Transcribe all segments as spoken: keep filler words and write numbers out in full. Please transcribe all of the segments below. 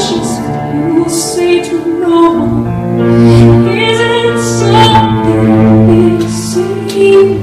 precious you will say to no one? Is it something we see?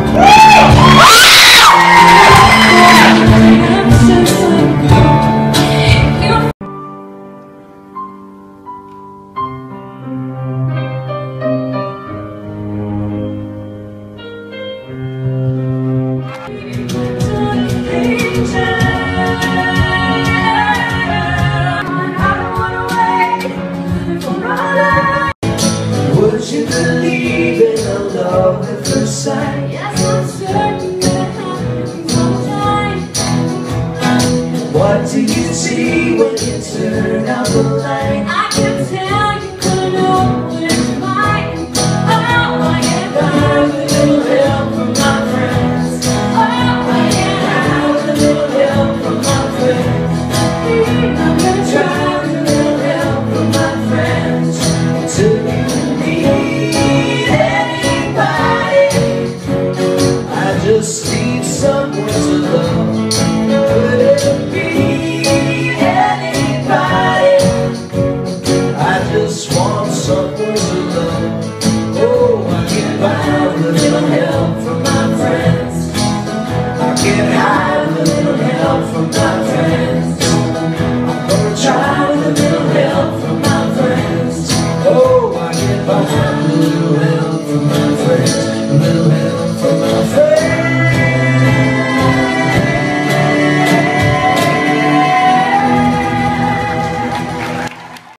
Would you believe in a love at first sight? Yes, I'm certain that happens all the time. What do you see when you turn out the light? I can tell you could know it's mine. Oh, I can have a little help from my friends. Oh, I can have a little help from my friends. I'm gonna try a little help from my friends. Till you need anybody, I just need someone to love. Could it be anybody? I just want someone to love. Oh, I can buy a little help from my friends. I can have a little help from my friends. I'm gonna try a little help from my friends. Oh, I can buy a little help from my friends. A little